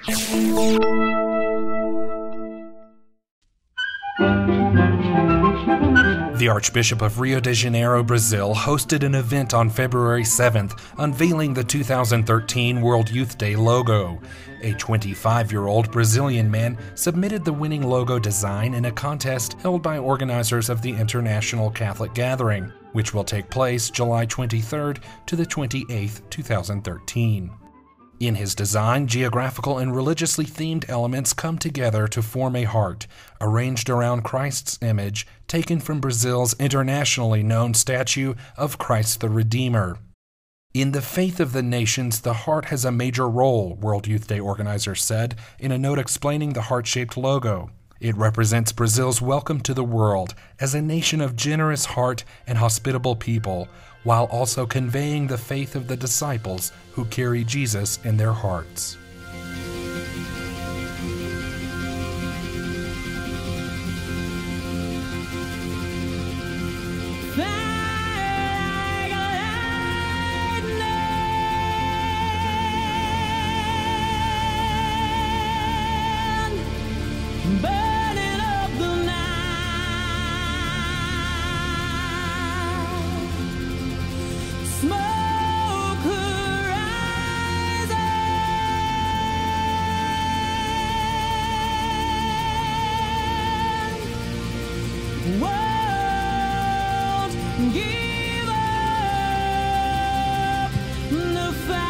The Archbishop of Rio de Janeiro, Brazil, hosted an event on February 7th, unveiling the 2013 World Youth Day logo. A 25-year-old Brazilian man submitted the winning logo design in a contest held by organizers of the International Catholic Gathering, which will take place July 23rd to the 28th, 2013. In his design, geographical and religiously themed elements come together to form a heart, arranged around Christ's image, taken from Brazil's internationally known statue of Christ the Redeemer. In the faith of the nations, the heart has a major role, World Youth Day organizers said in a note explaining the heart-shaped logo. It represents Brazil's welcome to the world as a nation of generous heart and hospitable people, while also conveying the faith of the disciples who carry Jesus in their hearts. Burning up the night, smoke rising, won't give up the fight.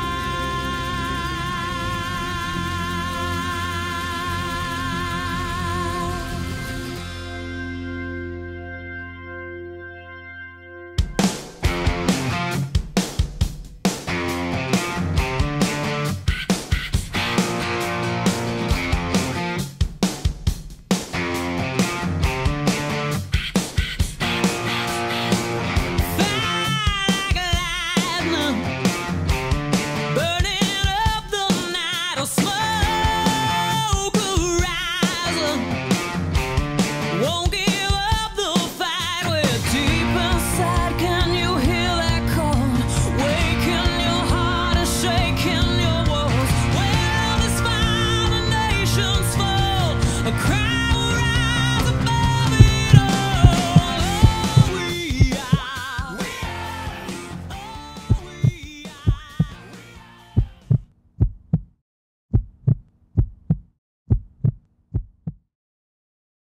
Won't give up the fight. We're deep inside. Can you hear that call? Waking your heart and shaking your walls. Well, this fire, the nations fall. A cry will rise above it all. Oh, we are. Oh,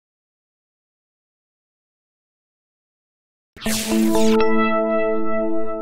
we are.